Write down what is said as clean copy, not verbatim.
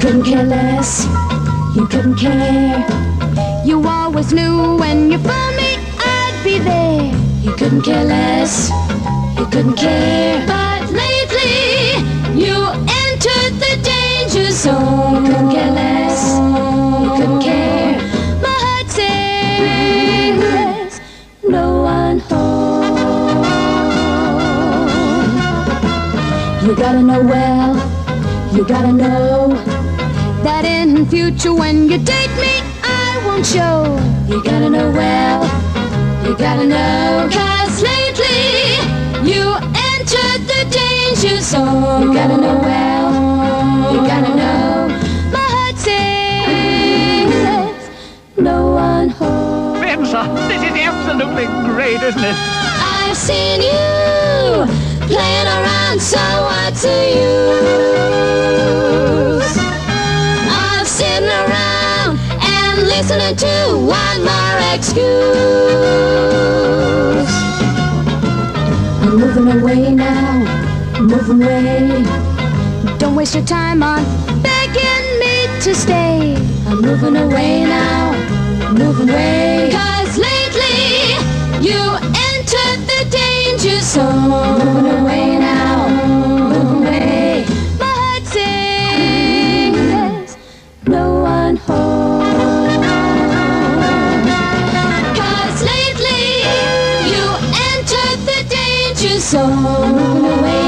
couldn't care less, you couldn't care. You always knew when you phoned me I'd be there. You couldn't care less, you couldn't care. But lately you entered the danger zone. You couldn't care less, you couldn't care. My heart says No one home. You gotta know well, you gotta know that in future when you date me I won't show. You gotta know well, you gotta know. 'Cause lately you entered the danger zone. You gotta know well, you gotta know. My heart says No one home. Spencer, this is absolutely great, isn't it? I've seen you playing around, so what's the use? I've sitting around and listening to one more excuse. I'm moving away now, moving away. Don't waste your time on begging me to stay. I'm moving away now, moving away. 'Cause lately you entered the danger zone. Moving away now, moving away. My heart says No one home. 'cause lately you entered the danger zone. Moving away